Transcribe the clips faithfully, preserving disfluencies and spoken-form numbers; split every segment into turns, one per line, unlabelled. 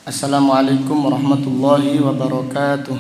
Assalamualaikum warahmatullahi wabarakatuh.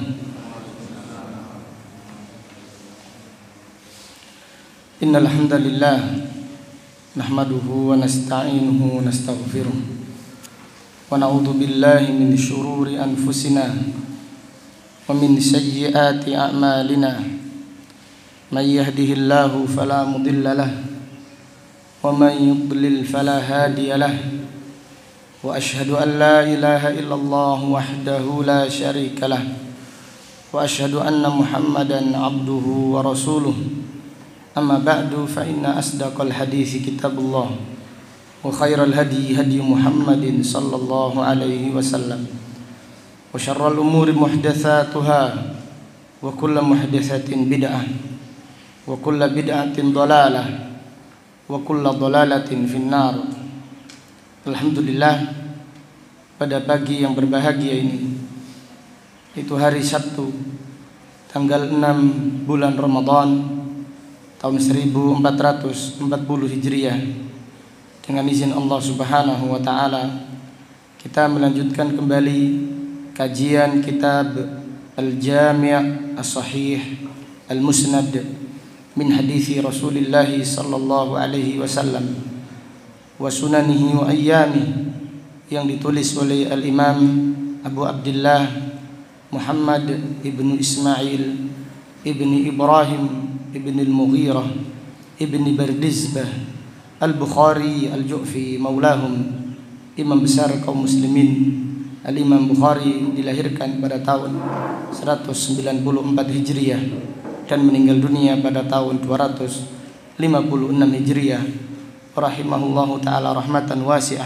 Innal hamdalillah nahmaduhu wa nasta'inuhu wa nastaghfiruh wa na'udzu billahi min shururi anfusina wa min sayyiati a'malina. May yahdihillahu fala mudilla lahu wa man yudlil fala hadiya lahu. Wa ashhadu an la ilaha illallah wahdahu la syarika lah wa ashhadu anna Muhammadan abduhu wa rasuluh. Amma ba'du fa inna asdaqal hadithi kitabullah wa khairal hadi hadi Muhammadin sallallahu alaihi wasallam wa syarrul umuri muhdatsatuha wa kullu muhdatsatin bid'ah wa kullu bid'atin dhalalah wa kullu dhalalatin finnar. Alhamdulillah, pada pagi yang berbahagia ini, itu hari Sabtu tanggal enam bulan Ramadan tahun seribu empat ratus empat puluh Hijriah, dengan izin Allah Subhanahu wa taala kita melanjutkan kembali kajian kitab Al-Jami' As-Sahih Al-Musnad min hadithi Rasulillah sallallahu alaihi wasallam wa sunanihi wa ayyami, yang ditulis oleh Al-Imam Abu Abdullah Muhammad ibnu Ismail ibni Ibrahim ibni Al-Mughirah ibni Bardizbah Al-Bukhari Al-Ju'fi maulahum, imam besar kaum muslimin. Al-Imam Bukhari dilahirkan pada tahun seratus sembilan puluh empat Hijriah dan meninggal dunia pada tahun dua ratus lima puluh enam Hijriah, rahimahullahu ta'ala rahmatan wasi'ah.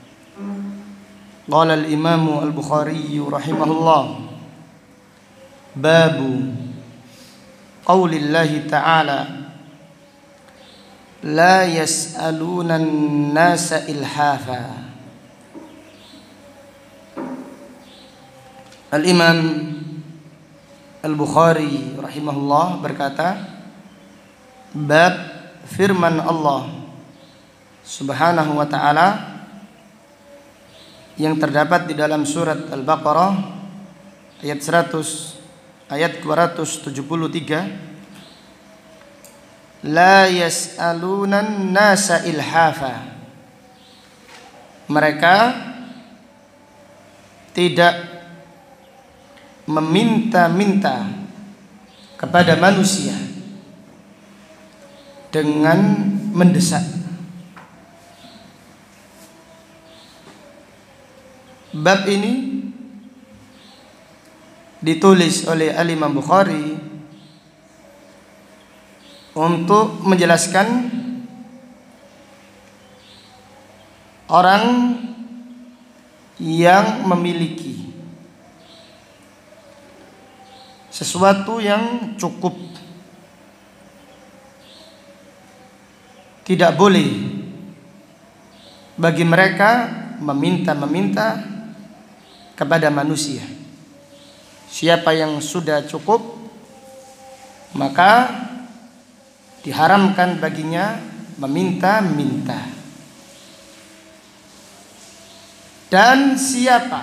Qala al-Imam al-Bukhari rahimahullah, babu qaulillahi ta'ala la yas'aluna an-nasa ilhafa. Al-Imam al-Bukhari rahimahullah berkata, bab firman Allah Subhanahu wa ta'ala yang terdapat di dalam surat Al-Baqarah ayat seratus ayat dua ratus tujuh puluh tiga, la yas'alunan nasa ilhafa. Mereka tidak meminta-minta kepada manusia dengan mendesak. Bab ini ditulis oleh Al-Imam Bukhari untuk menjelaskan orang yang memiliki sesuatu yang cukup tidak boleh bagi mereka meminta-meminta kepada manusia. Siapa yang sudah cukup, maka diharamkan baginya meminta-minta. Dan siapa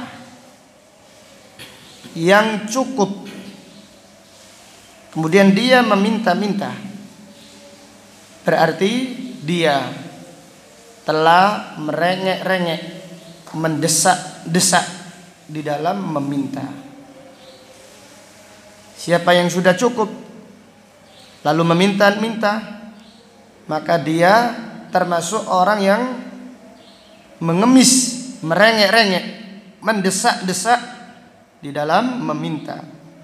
yang cukup kemudian dia meminta-minta, berarti dia telah merengek-rengek, mendesak-desak di dalam meminta. Siapa yang sudah cukup lalu meminta-minta, maka dia termasuk orang yang mengemis, merengek-rengek, mendesak-desak di dalam meminta.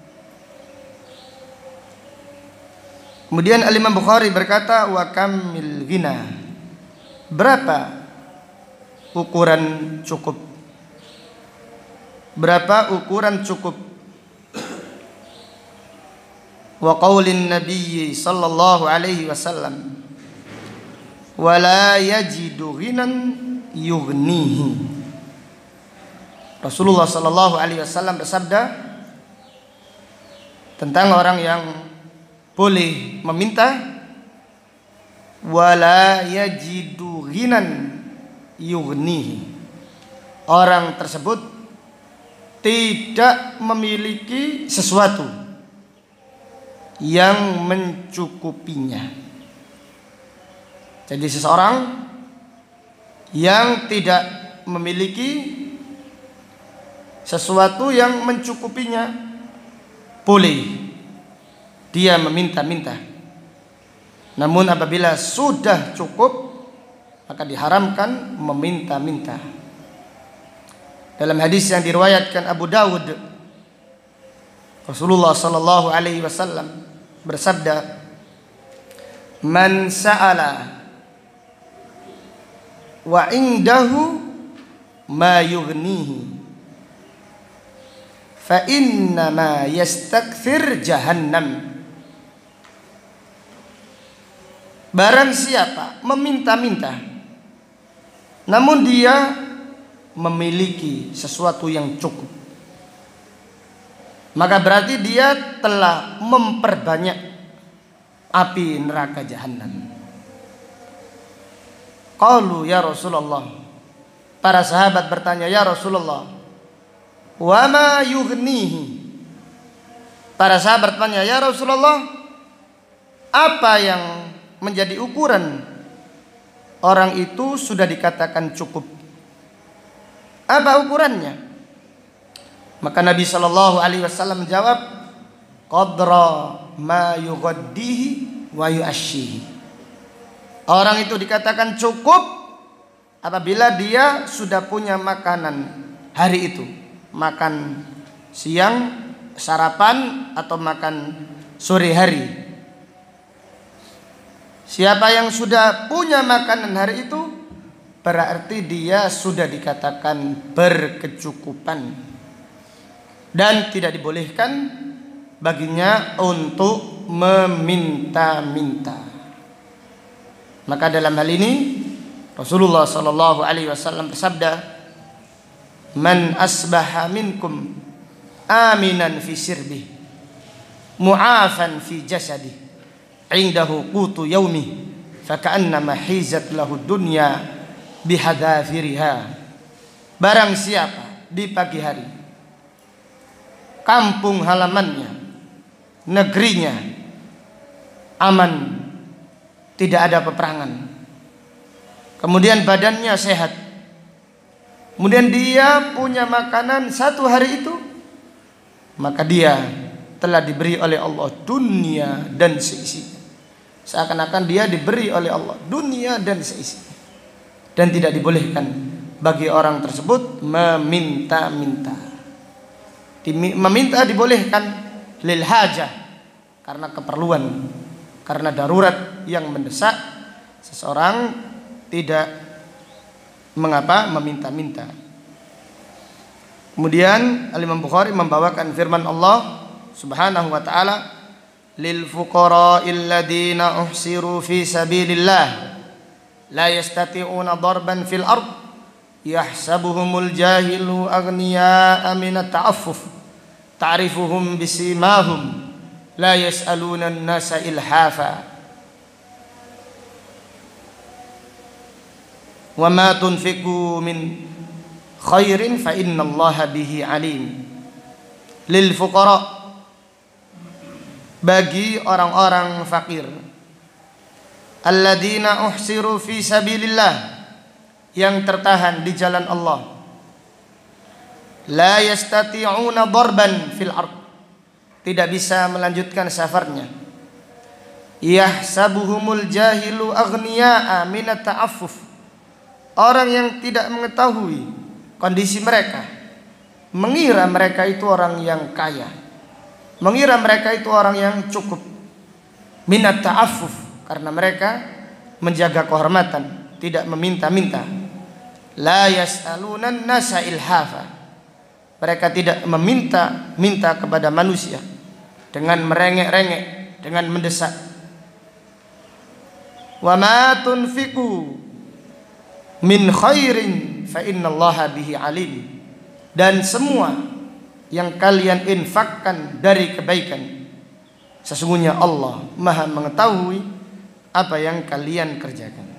Kemudian Al-Imam Bukhari berkata, wa kamil ghina. Berapa ukuran cukup? Berapa ukuran cukup? Wa qaulin Nabi sallallahu alaihi wasallam, wa la yajidu ghinan yughnihi. Rasulullah sallallahu alaihi wasallam bersabda tentang orang yang boleh meminta, wala yajidu ghinan yughnihi. Orang tersebut tidak memiliki sesuatu yang mencukupinya. Jadi seseorang yang tidak memiliki sesuatu yang mencukupinya, boleh dia meminta-minta. Namun apabila sudah cukup, maka diharamkan meminta-minta. Dalam hadis yang diriwayatkan Abu Dawud, Rasulullah sallallahu alaihi wasallam bersabda, "Man sa'ala wa indahu ma yughnihi fa inna ma yastakthir jahannam." Barang siapa meminta-minta namun dia memiliki sesuatu yang cukup, maka berarti dia telah memperbanyak api neraka jahanam. Qalu ya Rasulullah, para sahabat bertanya, ya Rasulullah, wa ma yughnihi? Para sahabat bertanya, ya Rasulullah, apa yang menjadi ukuran orang itu sudah dikatakan cukup? Apa ukurannya? Maka Nabi sallallahu alaihi wasallam menjawab, qadra ma yughaddihi wa yu'ashihi. Orang itu dikatakan cukup apabila dia sudah punya makanan hari itu, makan siang, sarapan, atau makan sore hari. Siapa yang sudah punya makanan hari itu, berarti dia sudah dikatakan berkecukupan dan tidak dibolehkan baginya untuk meminta-minta. Maka dalam hal ini Rasulullah sallallahu alaihi wasallam bersabda, "Man asbaha minkum aminan fi sirbihi, mu'afan fi jasadihi, indahu qutu yaumi, faka'annama hizat lahu dunya bihadafiriha." Barang siapa di pagi hari kampung halamannya, negerinya aman, tidak ada peperangan, kemudian badannya sehat, kemudian dia punya makanan satu hari itu, maka dia telah diberi oleh Allah dunia dan seisinya. Seakan-akan dia diberi oleh Allah dunia dan seisinya, dan tidak dibolehkan bagi orang tersebut meminta-minta. Meminta dibolehkan lil hajah, karena keperluan, karena darurat yang mendesak, seseorang tidak mengapa meminta-minta. Kemudian Al-Imam Bukhari membawakan firman Allah Subhanahu wa taala, lil fuqara'il ladzina uhsiru fi sabilillah la yastati'una darban fil ard yahsabuhumul jahilu aghniya'a minat ta'affuf ta'rifuhum bisimahum la yas'aluna an-nasa ilhafa wa ma tunfiqu min khairin fa innallaha bihi alim. Lil fuqara, bagi orang-orang fakir, alladzina uhsiru fi sabilillah, yang tertahan di jalan Allah, la yastati'una darban fil ard, tidak bisa melanjutkan safarnya, yahsabuhumul jahilu aghniya'a minat ta'affuf, orang yang tidak mengetahui kondisi mereka mengira mereka itu orang yang kaya, mengira mereka itu orang yang cukup, minat ta'affuf, karena mereka menjaga kehormatan, tidak meminta-minta. La yas'alunan nasa ilhafa, mereka tidak meminta-minta kepada manusia dengan merengek-rengek, dengan mendesak. Wa ma tunfiqu min khairin fa innallaha bihi alim, dan semua yang kalian infakkan dari kebaikan, sesungguhnya Allah Maha mengetahui apa yang kalian kerjakan.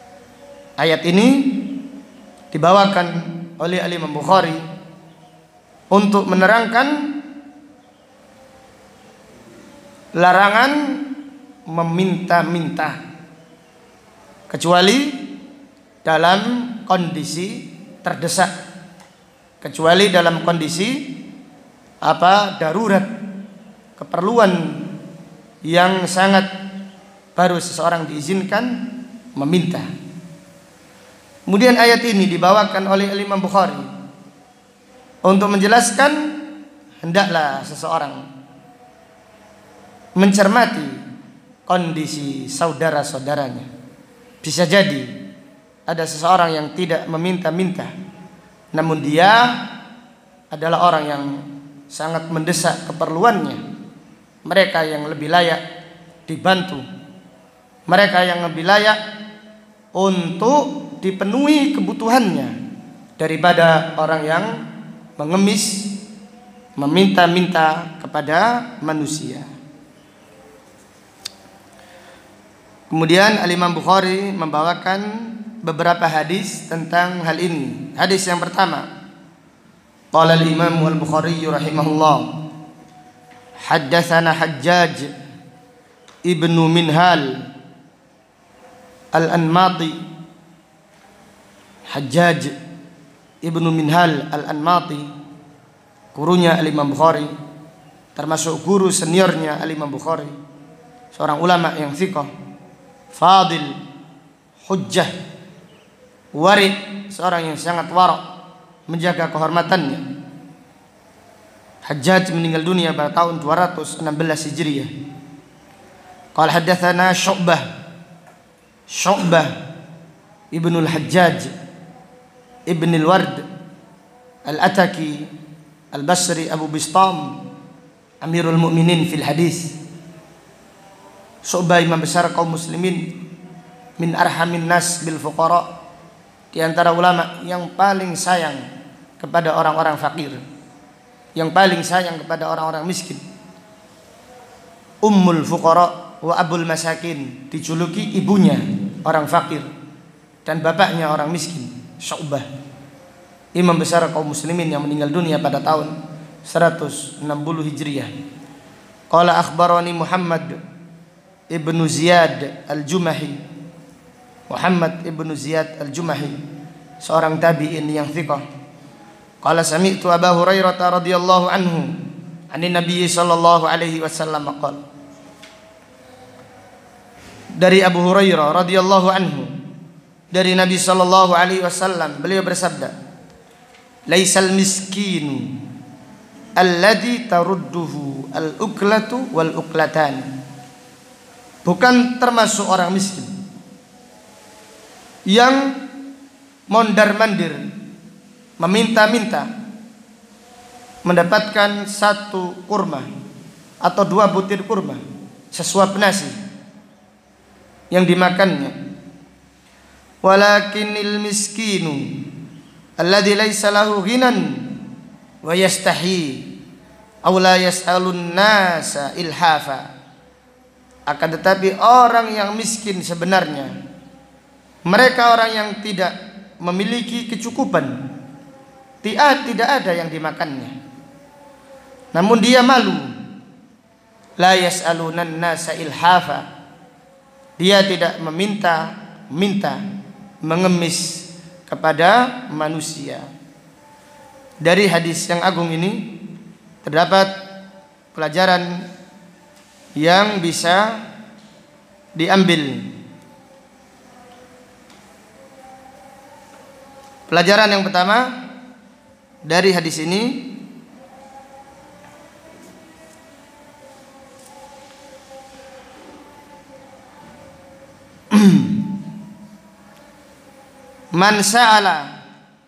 Ayat ini dibawakan oleh Al-Imam Bukhari untuk menerangkan larangan meminta-minta kecuali dalam kondisi terdesak, kecuali dalam kondisi apa darurat, keperluan yang sangat, baru seseorang diizinkan meminta. Kemudian ayat ini dibawakan oleh Imam Bukhari untuk menjelaskan hendaklah seseorang mencermati kondisi saudara-saudaranya. Bisa jadi ada seseorang yang tidak meminta-minta, namun dia adalah orang yang sangat mendesak keperluannya. Mereka yang lebih layak dibantu, mereka yang lebih layak untuk dipenuhi kebutuhannya daripada orang yang mengemis, meminta-minta kepada manusia. Kemudian Al-Imam Bukhari membawakan beberapa hadis tentang hal ini. Hadis yang pertama, qala al-Imam al-Bukhari rahimahullah, haddatsana Hajjaj ibnu Minhal al-Anmati. Hajjaj ibnu Minhal al-Anmati, gurunya Al-Imam Bukhari, termasuk guru seniornya Al-Imam Bukhari, seorang ulama yang thiqah, fadil, hujjah, wari, seorang yang sangat wara', menjaga kehormatannya. Hajjaj meninggal dunia pada tahun dua ratus enam belas Hijriah. Qala haddatsana Syu'bah, Syu'bah Ibnul Hajjaj Ibn al-Ward Al-Ataki Al-Basri Abu Bistam, Amirul Mukminin fil hadis. Syu'bah imam besar kaum muslimin, min arhamin nas bil fuqara, di antara ulama yang paling sayang kepada orang-orang fakir, yang paling sayang kepada orang-orang miskin. Ummul fuqara wa abul masakin, dijuluki ibunya orang fakir dan bapaknya orang miskin. Syu'bah imam besar kaum muslimin yang meninggal dunia pada tahun seratus enam puluh Hijriah. Qala akhbarani Muhammad ibnu Ziyad al-Jumahi, Muhammad ibnu Ziyad al-Jumahi, seorang tabi'in yang thiqah. Qala sami'tu Abu Hurairah radhiyallahu anhu anin Nabi sallallahu alaihi wasallam qala, dari Abu Hurairah radhiyallahu anhu, dari Nabi sallallahu alaihi wasallam, beliau bersabda, laisal miskinu alladhi tarudduhu al-uklatu wal uklatan, bukan termasuk orang miskin yang mondar-mandir, meminta-minta mendapatkan satu kurma atau dua butir kurma, sesuap nasi yang dimakannya. Walakinil miskinu alladzi laisa lahu ghinan wa yastahi aw la yas'alun nasa ilhafa, akan tetapi orang yang miskin sebenarnya mereka orang yang tidak memiliki kecukupan, tidak tidak ada yang dimakannya, namun dia malu. La yas'alunan nasa ilhafa, dia tidak meminta minta mengemis kepada manusia. Dari hadis yang agung ini terdapat pelajaran yang bisa diambil. Pelajaran yang pertama dari hadis ini, man sa'ala,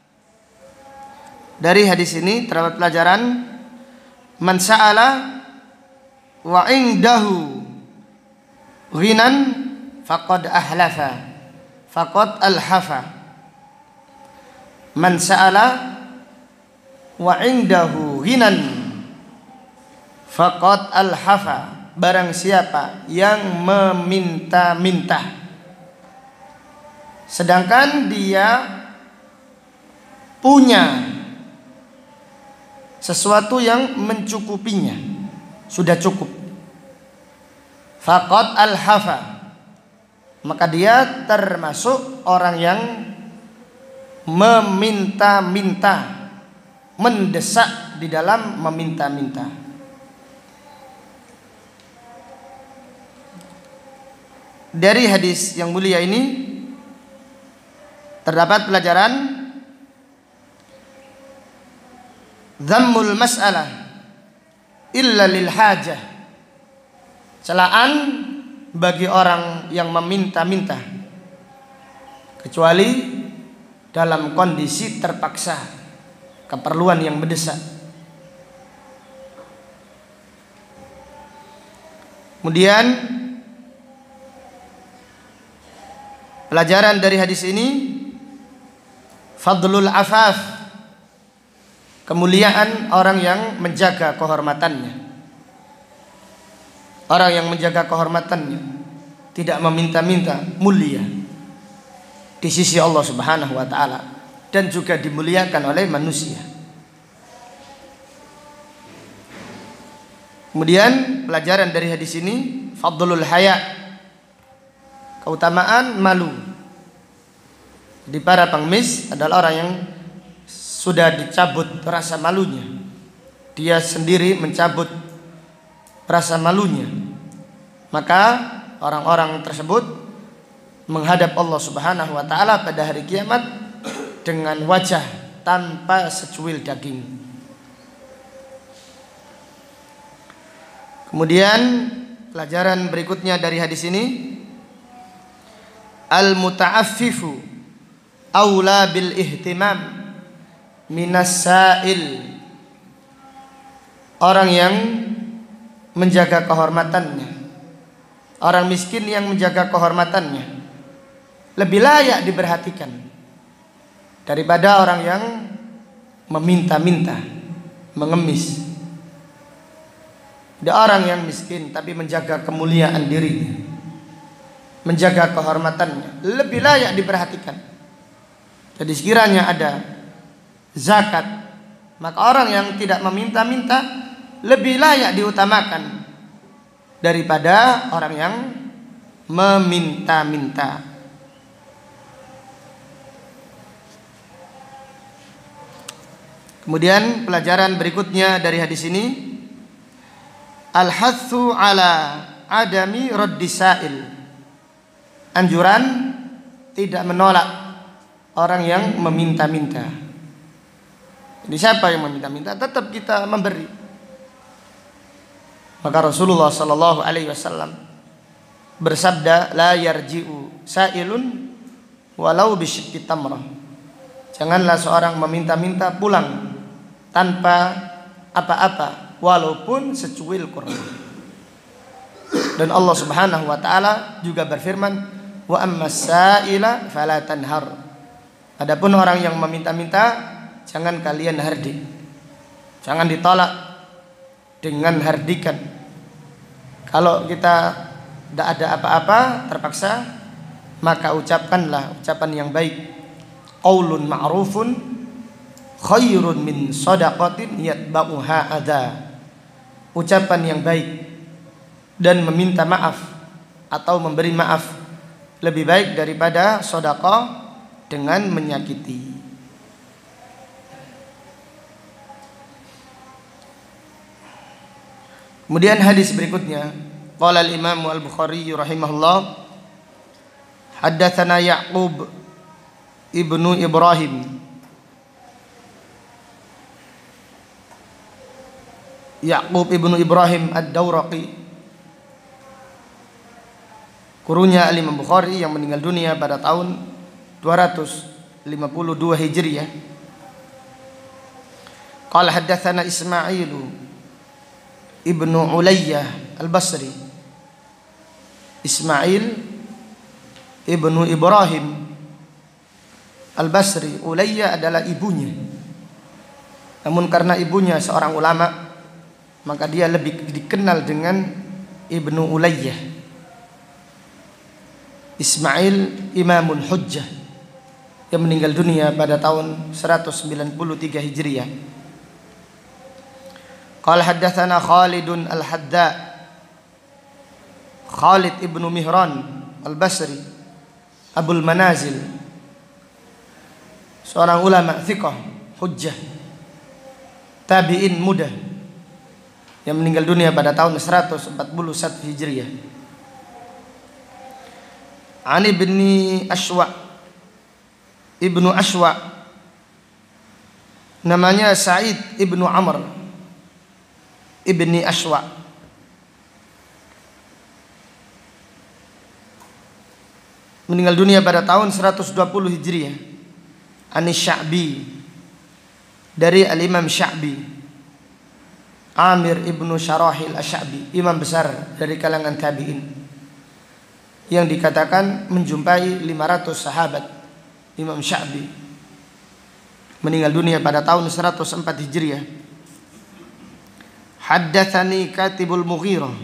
dari hadis ini terdapat pelajaran man sa'ala wa indahu ghinan faqad ahlafa faqad alhafa. Man sa'ala wa indahu ghinan faqad alhafa, barang siapa yang meminta-minta sedangkan dia punya sesuatu yang mencukupinya, sudah cukup. Faqad al-hafa, maka dia termasuk orang yang meminta-minta, mendesak di dalam meminta-minta. Dari hadis yang mulia ini terdapat pelajaran dhammul mas'alah illa lil hajah, celaan bagi orang yang meminta-minta kecuali dalam kondisi terpaksa, keperluan yang mendesak. Kemudian pelajaran dari hadis ini fadlul afaf, kemuliaan orang yang menjaga kehormatannya. Orang yang menjaga kehormatannya, tidak meminta-minta, mulia di sisi Allah Subhanahu wa taala dan juga dimuliakan oleh manusia. Kemudian pelajaran dari hadis ini fadlul haya, keutamaan malu. Di para pengemis adalah orang yang sudah dicabut rasa malunya, dia sendiri mencabut rasa malunya, maka orang-orang tersebut menghadap Allah Subhanahu wa taala pada hari kiamat dengan wajah tanpa secuil daging. Kemudian pelajaran berikutnya dari hadis ini, al-muta'affifu aula bil ihtimam minas sa'il, orang yang menjaga kehormatannya, orang miskin yang menjaga kehormatannya lebih layak diperhatikan daripada orang yang meminta-minta, mengemis. Ada orang yang miskin tapi menjaga kemuliaan dirinya, menjaga kehormatannya, lebih layak diperhatikan. Jadi sekiranya ada zakat, maka orang yang tidak meminta-minta lebih layak diutamakan daripada orang yang meminta-minta. Kemudian pelajaran berikutnya dari hadis ini, al-hathu ala adami raddis sa'il, anjuran tidak menolak orang yang meminta-minta. Jadi siapa yang meminta-minta tetap kita memberi. Maka Rasulullah sallallahu alaihi wasallam bersabda, la yarji'u sa'ilun walau bisyikki tamrah, janganlah seorang meminta-minta pulang tanpa apa-apa walaupun secuil kurma. Dan Allah Subhanahu wa taala juga berfirman, wa ammas sa'ila fala tanhar, adapun orang yang meminta-minta jangan kalian hardik, jangan ditolak dengan hardikan. Kalau kita tidak ada apa-apa terpaksa, maka ucapkanlah ucapan yang baik. Qaulun ma'rufun khairun min shadaqatin yatba'uha adza, ucapan yang baik dan meminta maaf atau memberi maaf lebih baik daripada sedekah dengan menyakiti. Kemudian hadis berikutnya, qala al-Imam al-Bukhari rahimahullah, haddatsana Ya'qub ibnu Ibrahim, Ya'qub ibnu Ibrahim ad-Dawraqi, gurunya al-Imam Bukhari yang meninggal dunia pada tahun dua ratus lima puluh dua Hijriah. Qala haddatsana Ismailu Ibnu Ulayyah Al-Basri, Ismail Ibnu Ibrahim Al-Basri. Ulayyah adalah ibunya, namun karena ibunya seorang ulama, maka dia lebih dikenal dengan Ibnu Ulayyah. Ismail Imamul Hujjah yang meninggal dunia pada tahun seratus sembilan puluh tiga Hijriah. Qala haddatsana Khalidun al-Hadda, Khalid ibnu Mihran al-Basri, Abul Manazil, seorang ulama thiqah, hujjah, tabi'in muda yang meninggal dunia pada tahun seratus empat puluh satu Hijriah. An ibni Ashwa, ibnu Ashwa, namanya Sa'id ibnu Amr ibni Ashwa, meninggal dunia pada tahun seratus dua puluh Hijriah. Anis Sya'bi, dari Al-Imam Sya'bi, Amir ibnu Syarahil Asy-Sya'bi, imam besar dari kalangan tabi'in, yang dikatakan menjumpai lima ratus sahabat. Imam Sya'bi meninggal dunia pada tahun seratus empat Hijriah. Haddatsani Katibul Mughirah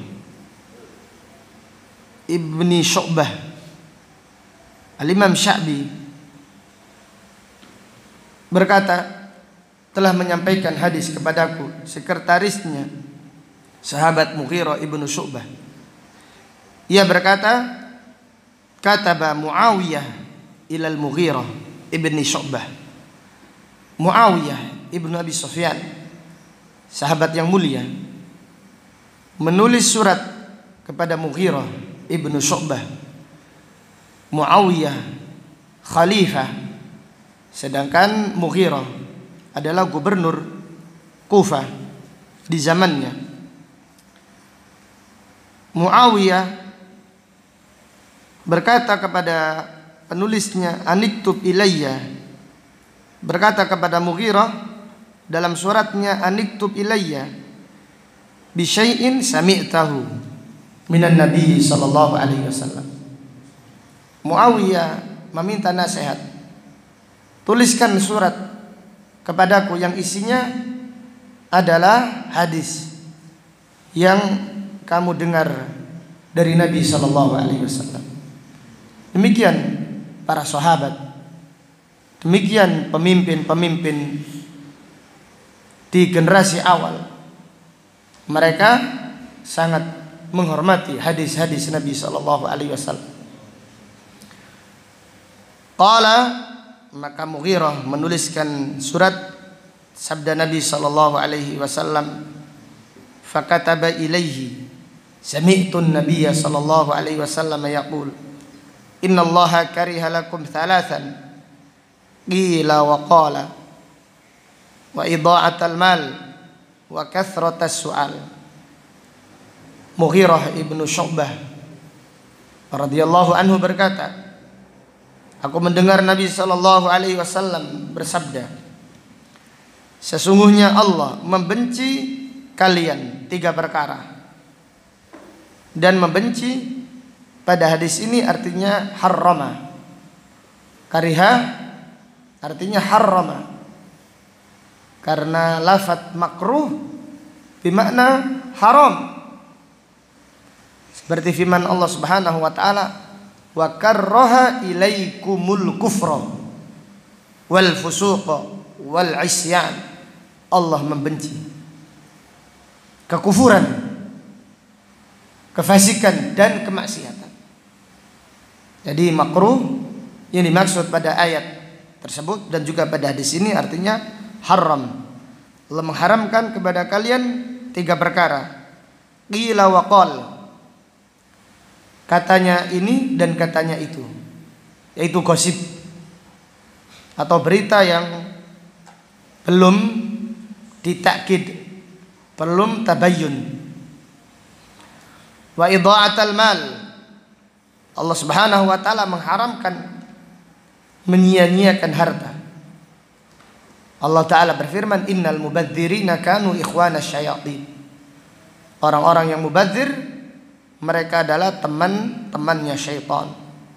ibni Syu'bah. Al-Imam Sya'bi berkata, telah menyampaikan hadis kepadaku sekretarisnya sahabat Mughirah ibnu Syu'bah. Ia berkata, kataba Muawiyah ilal Mughirah ibni Syu'bah. Muawiyah ibnu Abi Sufyan, sahabat yang mulia, menulis surat kepada Mughirah ibnu Syu'bah. Muawiyah khalifah, sedangkan Mughirah adalah gubernur Kufah di zamannya. Muawiyah berkata kepada penulisnya, aniktub ilayya, berkata kepada Mughirah dalam suratnya, aniktub ilayya bi syai'in sami'tahu minan nabi sallallahu alaihi wasallam. Muawiyah meminta nasihat, tuliskan surat kepadaku yang isinya adalah hadis yang kamu dengar dari Nabi sallallahu alaihi wasallam. Demikian para sahabat, demikian pemimpin-pemimpin di generasi awal. Mereka sangat menghormati hadis-hadis Nabi sallallahu alaihi wasallam. Qala, maka Mughirah menuliskan surat sabda Nabi sallallahu alaihi wasallam, fakataba ilaihi sami'tu an-nabiyya sallallahu alaihi wasallam yaqul innallaha kariha lakum thalathan qila wa qala wa idha'atal mal wa kathratas su'al. Mughirah ibnu Syu'bah radhiyallahu anhu berkata, aku mendengar Nabi sallallahu alaihi wasallam bersabda, sesungguhnya Allah membenci kalian tiga perkara. Dan membenci pada hadis ini artinya harrama. Kariha artinya harrama, karena lafaz makruh bermakna haram. Seperti firman Allah Subhanahu wa taala, wa karraha ilaikumul kufra wal fusuqa wal isyan. Allah membenci kekufuran, kefasikan dan kemaksiatan. Jadi makruh yang dimaksud pada ayat tersebut dan juga pada hadis ini artinya haram. Allah mengharamkan kepada kalian tiga perkara. Qila wa qal, katanya ini dan katanya itu, yaitu gosip atau berita yang belum ditakkid, belum tabayyun. Wa idha'atal mal, Allah Subhanahu wa taala mengharamkan menyia-nyiakan harta. Allah taala berfirman, innal mubadzirina kanu ikhwana syayatin. Orang-orang yang mubadzir, mereka adalah teman-temannya syaitan.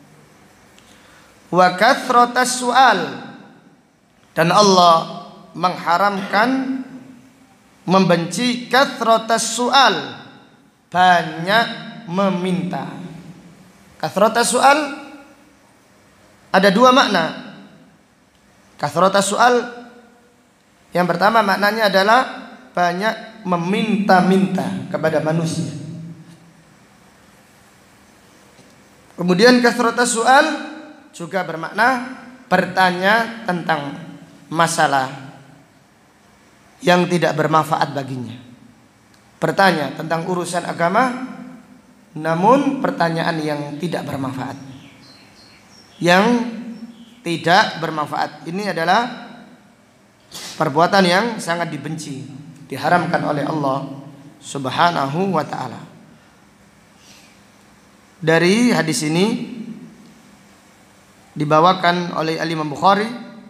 Wa kathratas su'al, dan Allah mengharamkan, membenci kathratas su'al, banyak meminta. Kathratas su'al ada dua makna. Kathratas su'al yang pertama maknanya adalah banyak meminta-minta kepada manusia. Kemudian kasratus su'al juga bermakna bertanya tentang masalah yang tidak bermanfaat baginya. Bertanya tentang urusan agama, namun pertanyaan yang tidak bermanfaat. Yang tidak bermanfaat ini adalah perbuatan yang sangat dibenci, diharamkan oleh Allah Subhanahu wa ta'ala. Dari hadis ini dibawakan oleh Imam Bukhari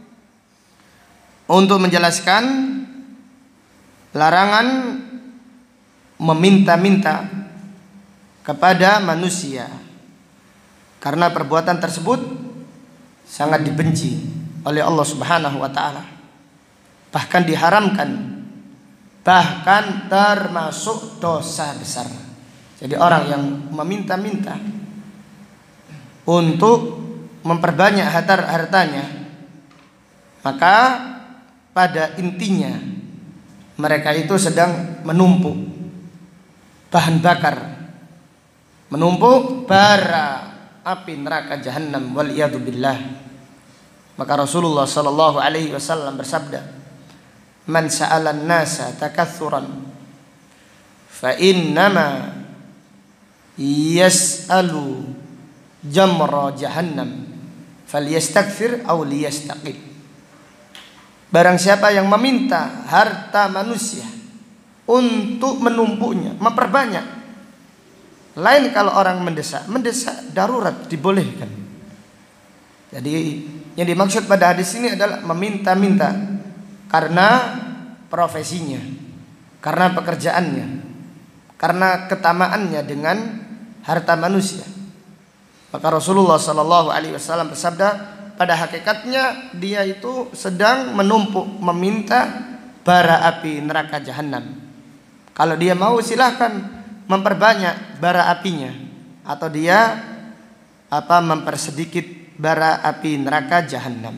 untuk menjelaskan larangan meminta-minta kepada manusia, karena perbuatan tersebut sangat dibenci oleh Allah Subhanahu wa ta'ala, bahkan diharamkan, bahkan termasuk dosa besar. Jadi orang yang meminta-minta untuk memperbanyak harta-hartanya, maka pada intinya mereka itu sedang menumpuk bahan bakar, menumpuk bara api neraka jahanam, waliyadu billah. Maka Rasulullah sallallahu alaihi wasallam bersabda, "Man sa'alan nasa takatsuran fa innama yas'alu jamra jahannam falyastakthir aw liyastaqib." Barang siapa yang meminta harta manusia untuk menumpuknya, memperbanyak, lain kalau orang mendesak, mendesak darurat dibolehkan. Jadi yang dimaksud pada hadis ini adalah meminta-minta karena profesinya, karena pekerjaannya, karena ketamaannya dengan harta manusia. Maka Rasulullah sallallahu alaihi wasallam bersabda, pada hakikatnya dia itu sedang menumpuk, meminta bara api neraka jahanam. Kalau dia mau silahkan memperbanyak bara apinya, atau dia apa mempersedikit bara api neraka jahanam.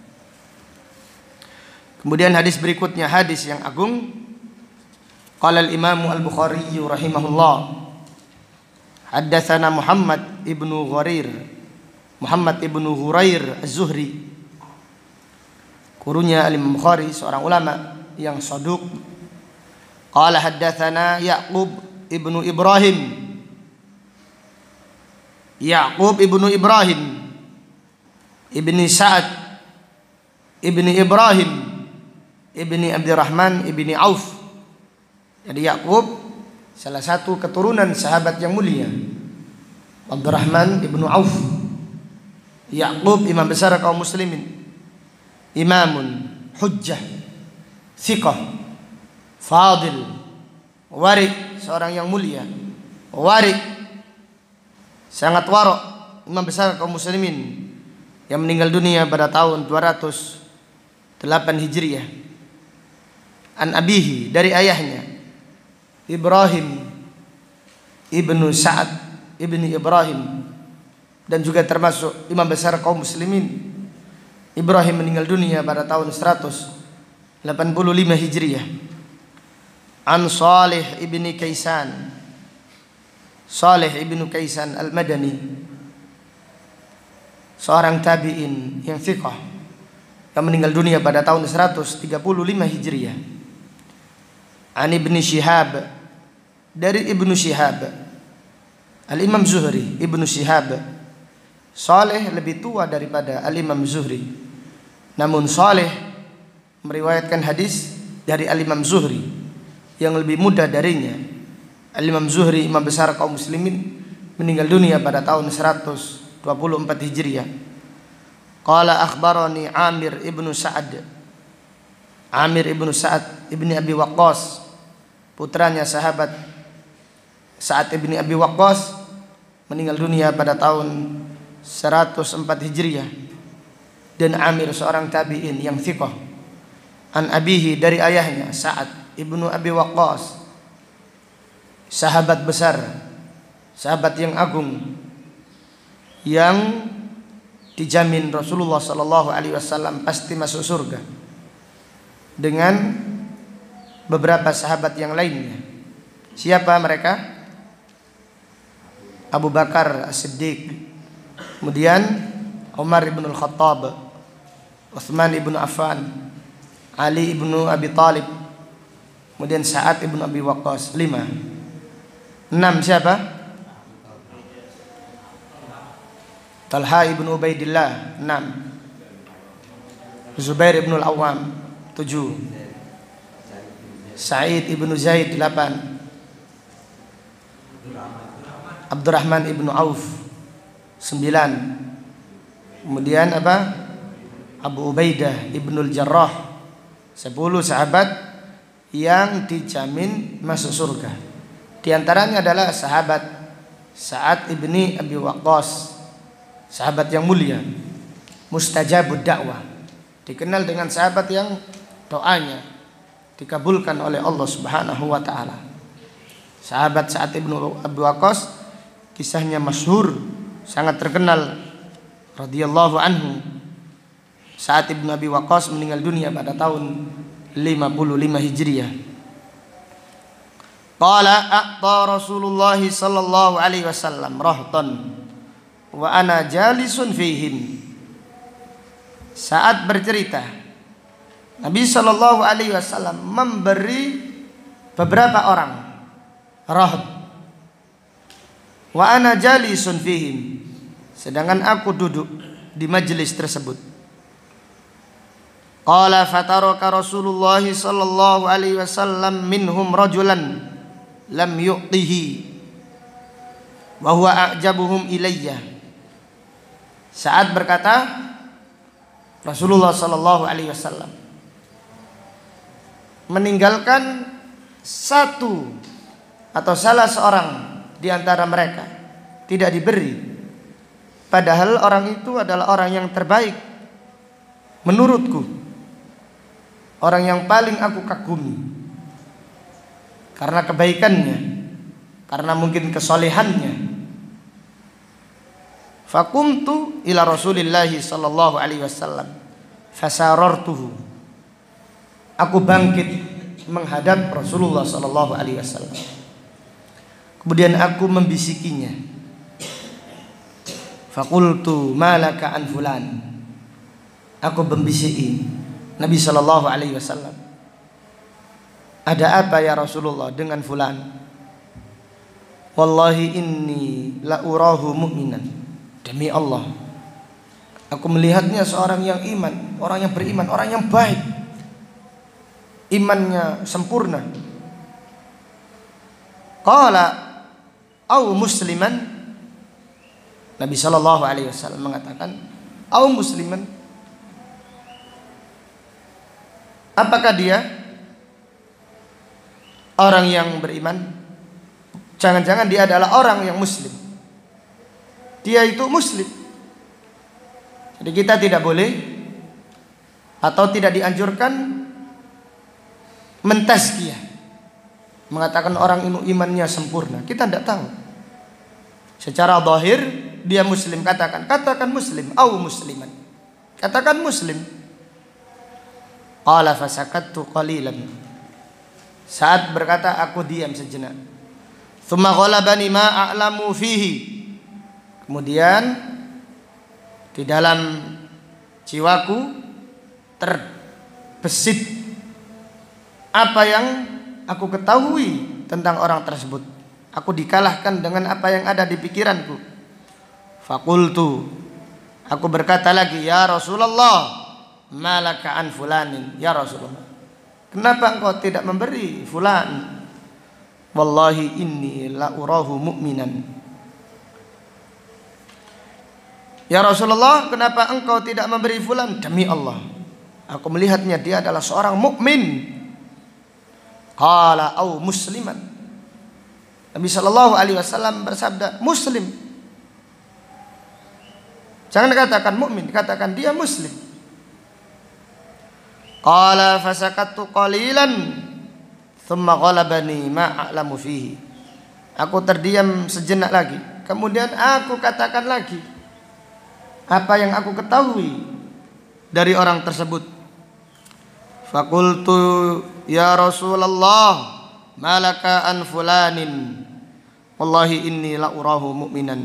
Kemudian hadis berikutnya, hadis yang agung. Qala al-Imam al-Bukhari rahimahullah, haddatsana Muhammad ibnu Gharir, Muhammad ibnu Hurair Az-Zuhri, gurunya Imam Bukhari, seorang ulama yang saduq. Qala haddatsana Ya'qub ibnu Ibrahim, Ya'qub ibnu Ibrahim ibni Sa'ad ibni Ibrahim ibni Abdurrahman ibni Auf. Jadi Ya'qub salah satu keturunan sahabat yang mulia, Abdurrahman ibnu Auf. Ya'qub imam besar kaum muslimin, imamun hujjah, thiqah, fadil, wari, seorang yang mulia, wari, sangat warok, imam besar kaum muslimin yang meninggal dunia pada tahun dua ratus delapan Hijriah. An abihi, dari ayahnya, Ibrahim ibnu Sa'ad ibni Ibrahim, dan juga termasuk imam besar kaum muslimin. Ibrahim meninggal dunia pada tahun seratus delapan puluh lima Hijriah. An Salih ibni Kaisan, Salih ibnu Kaisan al-Madani, seorang tabi'in yang thiqah yang meninggal dunia pada tahun seratus tiga puluh lima Hijriah. An Ibni Syihab, dari Ibnu Syihab, Al-Imam Zuhri, Ibnu Syihab. Saleh lebih tua daripada Al-Imam Zuhri, namun Saleh meriwayatkan hadis dari Al-Imam Zuhri yang lebih muda darinya. Al-Imam Zuhri, imam besar kaum muslimin, meninggal dunia pada tahun seratus dua puluh empat Hijriah. Qala akhbarani Amir ibnu Sa'ad, Amir ibnu Sa'ad ibni Abi Waqqas, putranya sahabat Sa'ad ibni Abi Waqqas, meninggal dunia pada tahun seratus empat Hijriah. Dan Amir seorang tabi'in yang thiqah. An abihi, dari ayahnya Sa'ad ibnu Abi Waqqas, sahabat besar, sahabat yang agung, yang dijamin Rasulullah sallallahu alaihi wasallam pasti masuk surga dengan beberapa sahabat yang lainnya. Siapa mereka? Abu Bakar As-Siddiq, kemudian Umar ibn al-Khattab, Utsman ibn Affan, Ali ibn Abi Thalib, kemudian Sa'ad ibn Abi Waqqas. Lima. Enam siapa? Talha ibn Ubaidillah. Enam. Zubair ibn al-Awwam. Tujuh. Sa'id ibn Zaid. Delapan. Abdurrahman ibn Auf. Sembilan. Kemudian apa? Abu Ubaidah ibnul Jarrah. Sepuluh sahabat yang dijamin masuk surga. Di antaranya adalah sahabat Sa'ad ibni Abi Waqqas, sahabat yang mulia, mustajabud dakwah, dikenal dengan sahabat yang doanya dikabulkan oleh Allah Subhanahu wa taala. Sahabat Sa'ad ibnu Abi Waqqas kisahnya masyhur, sangat terkenal radhiyallahu anhu. Sa'ad ibnu Abi Waqqas meninggal dunia pada tahun lima puluh lima Hijriah. Qala a'ta Rasulullah sallallahu alaihi wasallam rahtan wa ana jalisun fihim. Saat bercerita, Nabi sallallahu alaihi wasallam memberi beberapa orang rahat, wa ana jalisun fihim, sedangkan aku duduk di majelis tersebut. Qala fataraka Rasulullah sallallahu alaihi wasallam minhum rajulan lam yu'tihi wa huwa a'jabuhum ilayya. Saat berkata Rasulullah sallallahu alaihi wasallam meninggalkan satu atau salah seorang di antara mereka tidak diberi, padahal orang itu adalah orang yang terbaik menurutku, orang yang paling aku kagumi karena kebaikannya, karena mungkin kesolehannya. Fakumtu ila Rasulillahi sallallahu alaihi wasallam fasarartuhu. Aku bangkit menghadap Rasulullah sallallahu alaihi wasallam. Kemudian aku membisikinya. Faqultu malaka an fulan. Aku membisiki Nabi sallallahu alaihi wasallam. Ada apa ya Rasulullah dengan fulan? Wallahi inni la urahu mu'minan. Demi Allah, aku melihatnya seorang yang iman, orang yang beriman, orang yang baik, imannya sempurna. Qala au musliman. Nabi sallallahu alaihi wasallam mengatakan au musliman. Apakah dia orang yang beriman? Jangan-jangan dia adalah orang yang muslim. Dia itu muslim. Jadi kita tidak boleh atau tidak dianjurkan mentazkiyah, mengatakan orang ini imannya sempurna. Kita tidak tahu. Secara zahir dia muslim, katakan katakan muslim au musliman. Katakan muslim. Qala fasakattu qalilan. Saat berkata aku diam sejenak. Tsumma ghalabani ma a'lamu fihi. Kemudian di dalam jiwaku terbesit apa yang aku ketahui tentang orang tersebut. Aku dikalahkan dengan apa yang ada di pikiranku. Faqultu, aku berkata lagi, ya Rasulullah, malaka an fulanin. Ya Rasulullah, kenapa engkau tidak memberi fulan? Wallahi inni la urahu mu'minan. Ya Rasulullah, kenapa engkau tidak memberi fulan? Demi Allah, aku melihatnya dia adalah seorang mukmin. Qala au musliman. Nabi sallallahu alaihi wasallam bersabda muslim. Jangan katakan mukmin, katakan dia muslim. Qala fasakattu qalilan thumma ghalabani ma a'lamu fihi. Aku terdiam sejenak lagi, kemudian aku katakan lagi apa yang aku ketahui dari orang tersebut. Faqultu ya Rasulullah, malaka an fulanin, wallahi inni la urahu mu'minan.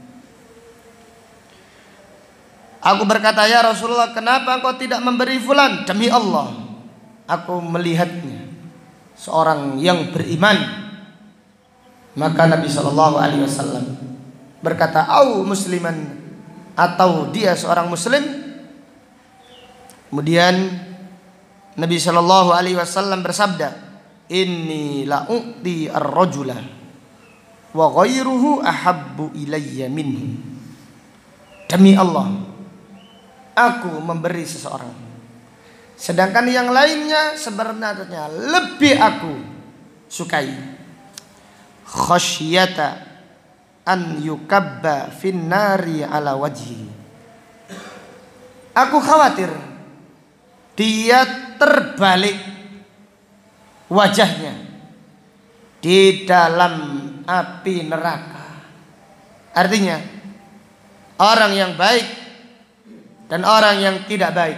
Aku berkata, ya Rasulullah, kenapa engkau tidak memberi fulan? Demi Allah, aku melihatnya seorang yang beriman. Maka Nabi Shallallahu Alaihi Wasallam berkata, au musliman, atau dia seorang muslim. Kemudian Nabi Shallallahu Alaihi Wasallam bersabda, inni la u'ti ar-rajula wa ghairuhu ahabbu ilayya minhu. Demi Allah, aku memberi seseorang, sedangkan yang lainnya sebenarnya lebih aku sukai. Khasyata an yukabba finnari ala wajhi. Aku khawatir dia terbalik wajahnya di dalam api neraka. Artinya orang yang baik dan orang yang tidak baik.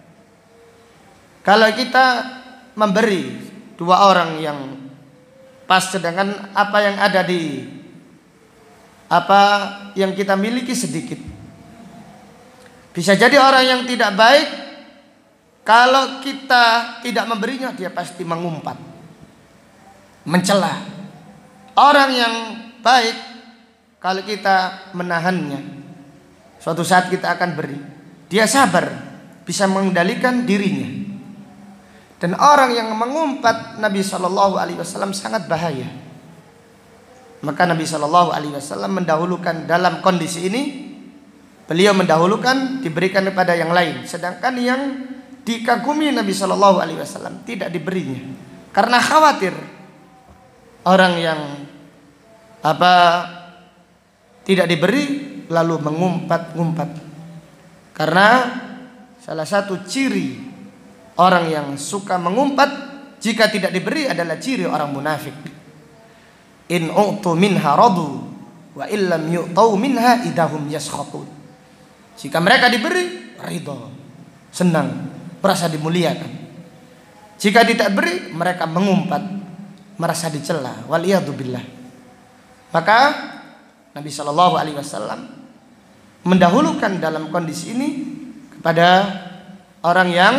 Kalau kita memberi dua orang yang pas, sedangkan apa yang ada di apa yang kita miliki sedikit, bisa jadi orang yang tidak baik, kalau kita tidak memberinya, dia pasti mengumpat, mencela. Orang yang baik, kalau kita menahannya, suatu saat kita akan beri, dia sabar, bisa mengendalikan dirinya. Dan orang yang mengumpat, Nabi Shallallahu Alaihi Wasallam sangat bahaya. Maka Nabi Shallallahu Alaihi Wasallam mendahulukan dalam kondisi ini, beliau mendahulukan diberikan kepada yang lain, sedangkan yang dikagumi Nabi Shallallahu Alaihi Wasallam tidak diberinya, karena khawatir orang yang apa tidak diberi lalu mengumpat-ngumpat. Karena salah satu ciri orang yang suka mengumpat jika tidak diberi adalah ciri orang munafik. In u'tu minha radu wa illam yu'tau minha idahum yaskhatun. Jika mereka diberi, ridha, senang, merasa dimuliakan. Jika tidak beri, mereka mengumpat, merasa dicela. Waliyadzubillah. Maka Nabi Shallallahu Alaihi Wasallam mendahulukan dalam kondisi ini kepada orang yang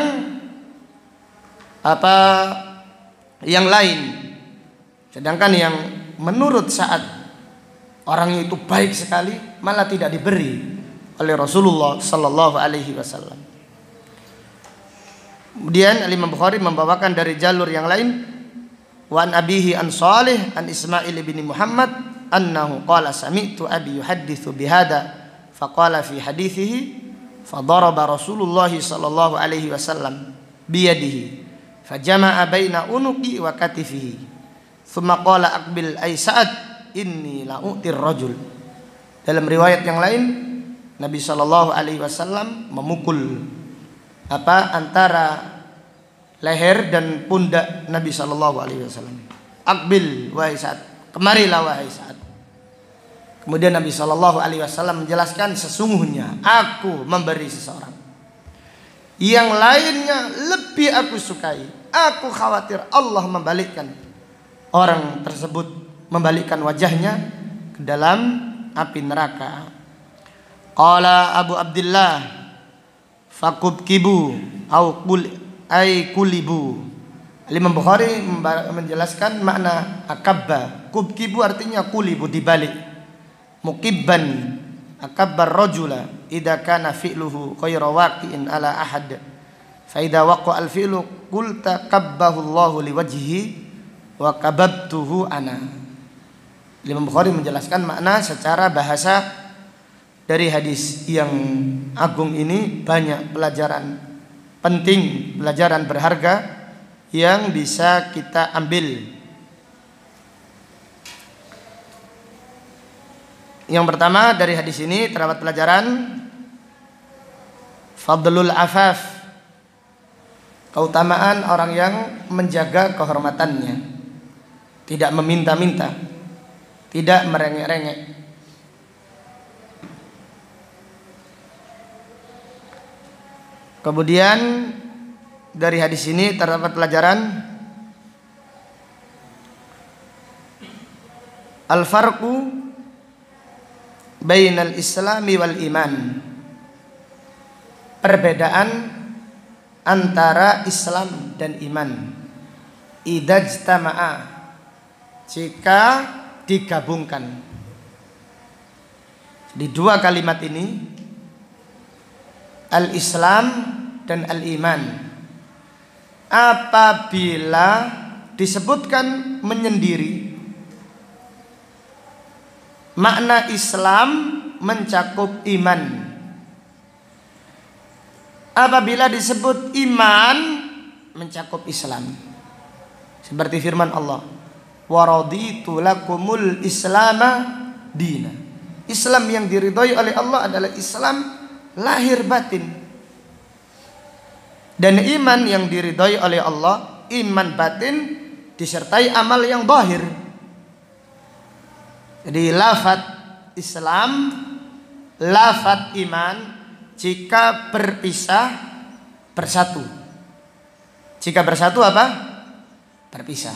apa yang lain, sedangkan yang menurut saat orangnya itu baik sekali malah tidak diberi oleh Rasulullah Sallallahu Alaihi Wasallam. Kemudian Imam Bukhari membawakan dari jalur yang lain, wa an abihi an Salih an Ismail bin Muhammad annahu qala sami'tu abi yuhadditsu bihada faqala fi hadithihi fadaraba Rasulullah Sallallahu Alaihi Wasallam biyadihi fajama'a baina unuqi wa katifihi thumma qala aqbil ay Sa'ad inni la u'tir rajul. Dalam riwayat yang lain, Nabi Shallallahu Alaihi Wasallam memukul apa antara leher dan pundak Nabi Shallallahu Alaihi Wasallam. Aqbil wahai Sa'ad, kemarilah wahai Sa'ad. Kemudian Nabi Shallallahu Alaihi Wasallam menjelaskan, sesungguhnya aku memberi seseorang, yang lainnya lebih aku sukai. Aku khawatir Allah membalikkan orang tersebut, membalikkan wajahnya ke dalam api neraka. Qala Abu Abdullah fakubkibu au kul ay kulibu. Imam Bukhari menjelaskan makna akabba. Kubkibu artinya kulibu, dibalik. Mukibban akabbar rajula idza kana fi'luhu ghayra waqi'in ala ahad. Fa idza waqa al fi'lu qulta qabbahu Allahu liwajhihi wa kababtuhu ana. Imam Bukhari menjelaskan makna secara bahasa dari hadis yang agung ini. Banyak pelajaran penting, pelajaran berharga yang bisa kita ambil. Yang pertama dari hadis ini terdapat pelajaran fadlul afaf, keutamaan orang yang menjaga kehormatannya, tidak meminta-minta, tidak merengek-rengek. Kemudian dari hadis ini terdapat pelajaran Al-farqu bainal islami wal iman. Perbedaan antara Islam dan iman. Idza ijtama'a, jika digabungkan. Di dua kalimat ini, al-Islam dan al-iman, apabila disebutkan menyendiri, makna Islam mencakup iman. Apabila disebut iman, mencakup Islam. Seperti firman Allah, wa raditu lakumul islama dina. Islam yang diridhoi oleh Allah adalah Islam lahir batin. Dan iman yang diridhoi oleh Allah, iman batin disertai amal yang zahir. Jadi lafaz Islam, lafaz iman, jika berpisah bersatu. Jika bersatu apa? Berpisah.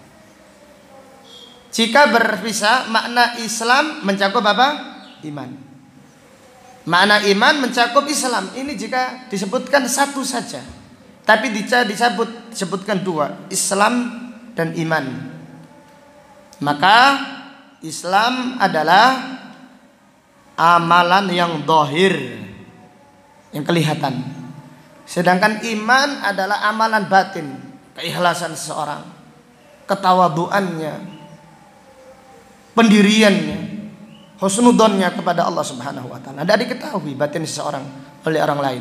Jika berpisah, makna Islam mencakup apa? Iman. Makna iman mencakup Islam. Ini jika disebutkan satu saja. Tapi disebut disebutkan dua, Islam dan iman. Maka Islam adalah amalan yang zahir, yang kelihatan. Sedangkan iman adalah amalan batin, keikhlasan seseorang, ketawaduannya, pendiriannya, husnudonnya kepada Allah Subhanahu wa taala. Tidak diketahui batin seseorang oleh orang lain.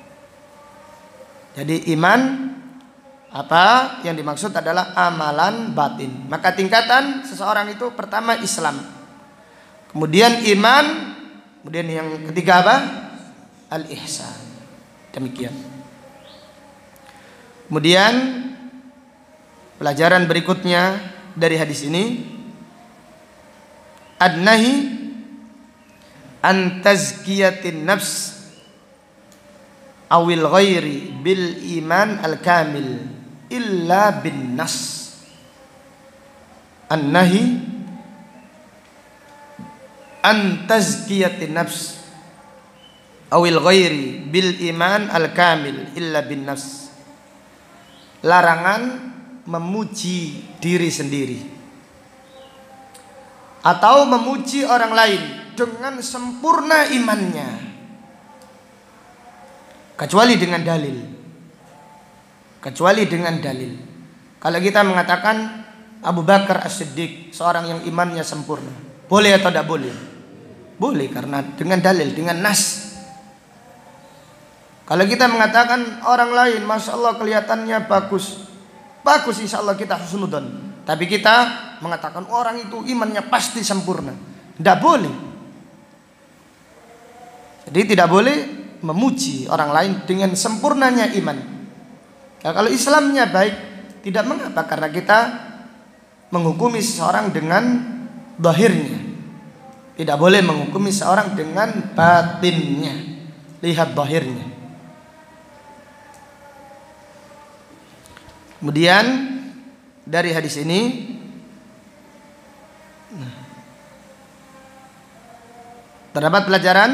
Jadi iman apa yang dimaksud adalah amalan batin. Maka tingkatan seseorang itu pertama Islam, kemudian iman, kemudian yang ketiga apa? Al-ihsan. Demikian. Kemudian pelajaran berikutnya dari hadis ini, ad-nahi an tazkiyatin nafs awil ghairi bil iman al-kamil illa bin nas. An-nahi an tazkiyatin nafs awil ghairi bil iman al-kamil illa bin nas. Larangan memuji diri sendiri atau memuji orang lain dengan sempurna imannya, kecuali dengan dalil. Kecuali dengan dalil. Kalau kita mengatakan Abu Bakar As-Siddiq seorang yang imannya sempurna, boleh atau tidak boleh? Boleh, karena dengan dalil, dengan nas. Kalau kita mengatakan orang lain, masya Allah kelihatannya bagus, bagus, insya Allah kita husnudon. Tapi kita mengatakan orang itu imannya pasti sempurna, tidak boleh. Jadi tidak boleh memuji orang lain dengan sempurnanya iman. Nah, kalau Islamnya baik, tidak mengapa, karena kita menghukumi seseorang dengan zahirnya. Tidak boleh menghukumi seseorang dengan batinnya. Lihat zahirnya. Kemudian dari hadis ini terdapat pelajaran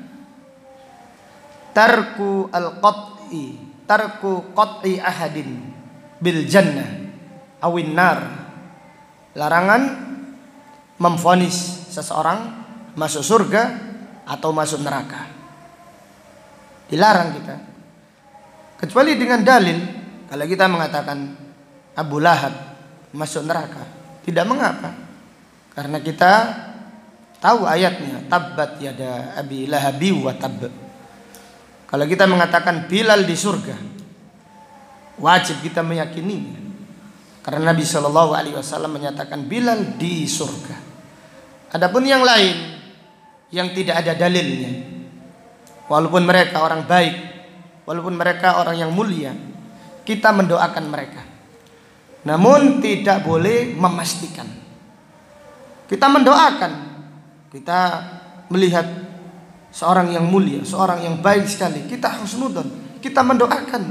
tarku al-qat'i, tarku qat'i ahadin bil jannah awin nar. Larangan memvonis seseorang masuk surga atau masuk neraka. Dilarang kita, kecuali dengan dalil. Kalau kita mengatakan Abu Lahab masuk neraka, tidak mengapa, karena kita tahu ayatnya, tabbat yada abi lahabi wa tabb. Kalau kita mengatakan Bilal di surga, wajib kita meyakininya, karena Nabi Shallallahu Alaihi Wasallam menyatakan Bilal di surga. Adapun yang lain yang tidak ada dalilnya, walaupun mereka orang baik, walaupun mereka orang yang mulia, kita mendoakan mereka, namun tidak boleh memastikan. Kita mendoakan, kita melihat seorang yang mulia, seorang yang baik sekali, kita husnudon, kita mendoakan.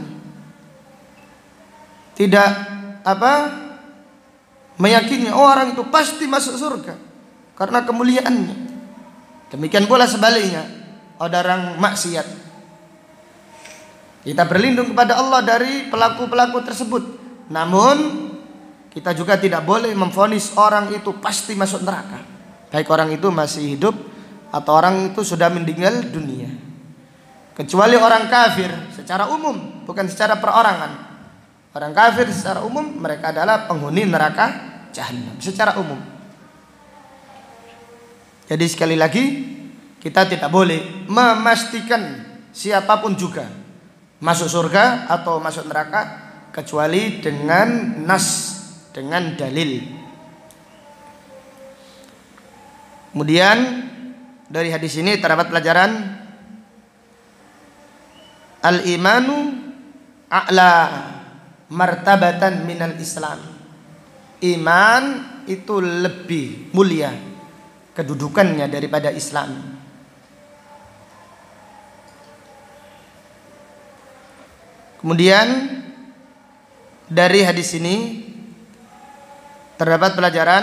Tidak apa meyakini oh, orang itu pasti masuk surga. karena kemuliaannya. Demikian pula sebaliknya, orang maksiat. Kita berlindung kepada Allah dari pelaku-pelaku tersebut. Namun kita juga tidak boleh memvonis orang itu pasti masuk neraka, baik orang itu masih hidup atau orang itu sudah meninggal dunia. Kecuali orang kafir secara umum, bukan secara perorangan. Orang kafir secara umum mereka adalah penghuni neraka jahanam secara umum. Jadi sekali lagi, kita tidak boleh memastikan siapapun juga masuk surga atau masuk neraka kecuali dengan nas, dengan dalil. Kemudian dari hadis ini terdapat pelajaran al-imanu a'la martabatan minal Islam. Iman itu lebih mulia kedudukannya daripada Islam. Kemudian dari hadis ini terdapat pelajaran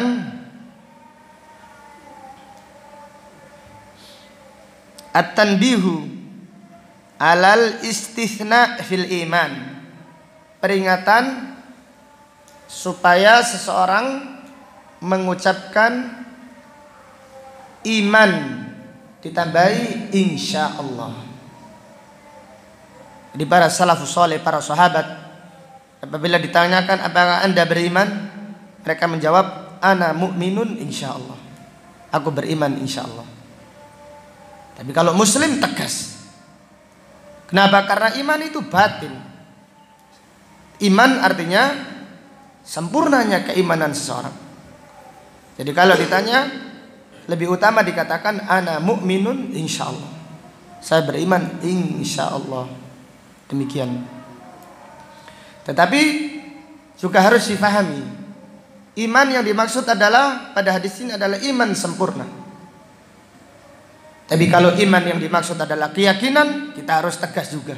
at-tanbihu alal istithna fil iman. Peringatan supaya seseorang mengucapkan iman ditambahi insya Allah. Jadi para salafus saleh, para sahabat, apabila ditanyakan apakah anda beriman, mereka menjawab ana mu'minun insya Allah, aku beriman insya Allah. Tapi kalau muslim tegas. Kenapa? Karena iman itu batin. Iman artinya sempurnanya keimanan seseorang. Jadi kalau ditanya, lebih utama dikatakan ana mu'minun insyaallah, saya beriman insyaallah. Demikian. Tetapi juga harus difahami, iman yang dimaksud adalah pada hadis ini adalah iman sempurna. Tapi kalau iman yang dimaksud adalah keyakinan, kita harus tegas juga.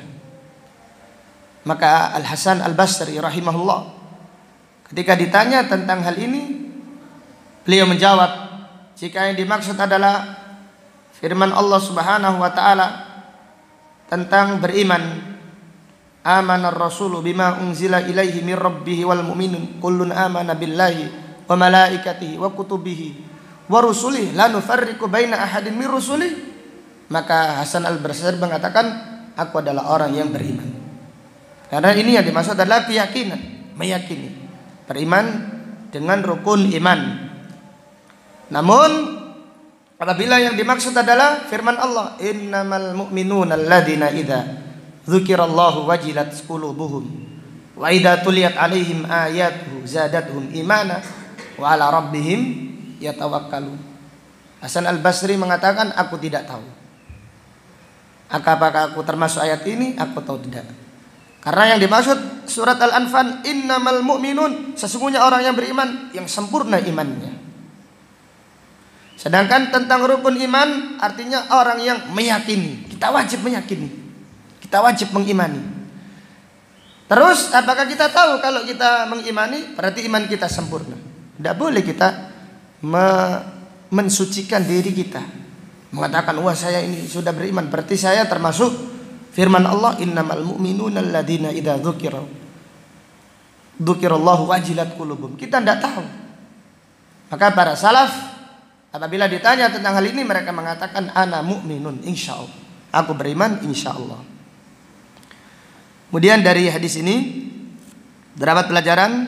Maka Al-Hasan Al-Basri rahimahullah ketika ditanya tentang hal ini, beliau menjawab, jika yang dimaksud adalah firman Allah Subhanahu wa taala tentang beriman, amanar rasulu bima unzila ilaihi mir rabbih wal mu'minun kullun amana billahi wa malaikatihi wa kutubihi wa rusulihi la nufarriqu baina ahadin mir rusulihi, maka Hasan Al-Basri mengatakan, aku adalah orang yang beriman. Karena ini yang dimaksud adalah keyakinan, meyakini, beriman dengan rukun iman. Namun apabila yang dimaksud adalah firman Allah, innamal mu'minuna alladzina idza dzukirallahu wajilat qulubuhum wa idza tuliyat alaihim ayatuhu zadatuhum imana wa ala rabbihim yatawakkalun. Hasan Al-Basri mengatakan, aku tidak tahu apakah aku termasuk ayat ini, aku tahu tidak. Karena yang dimaksud surat Al-Anfal, innamal mu'minun, sesungguhnya orang yang beriman yang sempurna imannya. Sedangkan tentang rukun iman artinya orang yang meyakini. Kita wajib meyakini, kita wajib mengimani. Terus apakah kita tahu kalau kita mengimani berarti iman kita sempurna? Tidak boleh kita me- mensucikan diri kita, mengatakan wah saya ini sudah beriman, berarti saya termasuk firman Allah, innamal mu'minuna alladzina idza dzukira dzukirallahu wajilat qulubuhum. Kita tidak tahu. Maka para salaf apabila ditanya tentang hal ini, mereka mengatakan ana mu'minun insyaallah, aku beriman insyaallah. Kemudian dari hadis ini terdapat pelajaran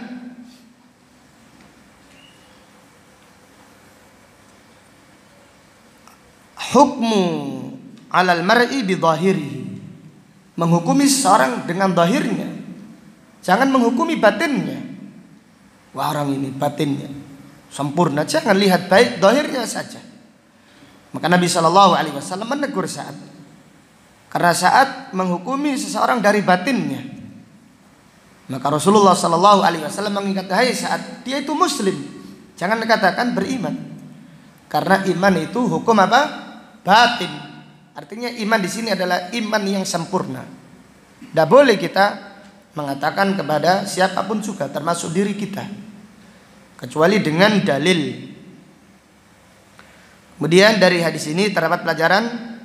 hukmu alal mar'i bi dhahirihi, menghukumi seseorang dengan zahirnya, jangan menghukumi batinnya. Wah orang ini batinnya sempurna, jangan lihat baik zahirnya saja. Maka Nabi Shallallahu Alaihi Wasallam menegur Sa'ad, karena Sa'ad menghukumi seseorang dari batinnya. Maka Rasulullah Shallallahu Alaihi Wasallam mengingatkan, hai Sa'ad, dia itu muslim, jangan katakan beriman, karena iman itu hukum apa? Batin. Artinya iman di sini adalah iman yang sempurna. Tidak boleh kita mengatakan kepada siapapun juga, termasuk diri kita, kecuali dengan dalil. Kemudian dari hadis ini terdapat pelajaran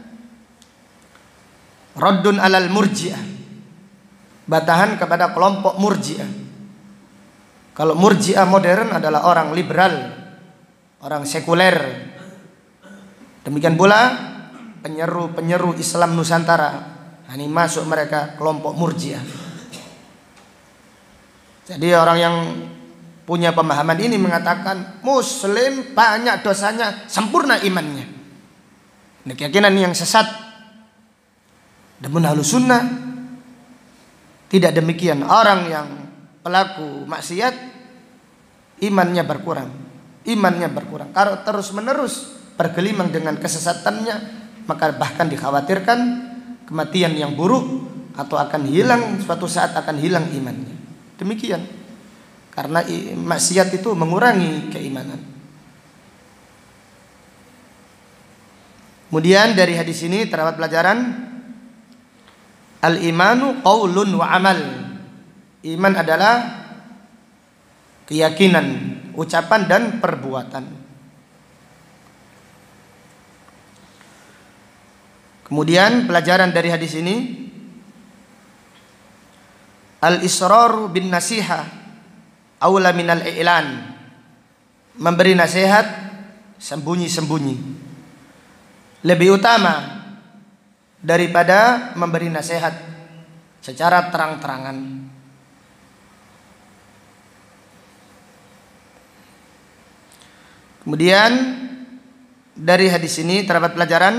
raddun alal murji'ah, bantahan kepada kelompok murji'ah. Kalau murji'ah modern adalah orang liberal, orang sekuler. Demikian pula penyeru-penyeru Islam Nusantara, nah, ini masuk mereka kelompok murji'ah. Jadi orang yang punya pemahaman ini mengatakan Muslim banyak dosanya, sempurna imannya. Ini keyakinan yang sesat. Namun Ahlus Sunnah tidak demikian. Orang yang pelaku maksiat imannya berkurang, imannya berkurang. Kalau terus menerus bergelimang dengan kesesatannya, maka bahkan dikhawatirkan kematian yang buruk atau akan hilang, suatu saat akan hilang imannya. Demikian. Karena maksiat itu mengurangi keimanan. Kemudian dari hadis ini terdapat pelajaran al-imanu qaulun wa amal. Iman adalah keyakinan, ucapan dan perbuatan. Kemudian pelajaran dari hadis ini al-israru bin nasihah aula minal i'lan, memberi nasihat sembunyi-sembunyi lebih utama daripada memberi nasihat secara terang-terangan. Kemudian dari hadis ini terdapat pelajaran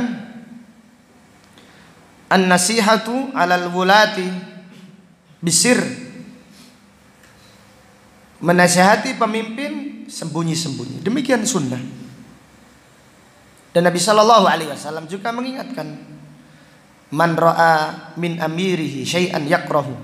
an-nasihatu 'alal wulati bisir, menasihati pemimpin sembunyi-sembunyi. Demikian sunnah. Dan Nabi Shallallahu Alaihi Wasallam juga mengingatkan, man ra'a min amirihi syai'an yakrahu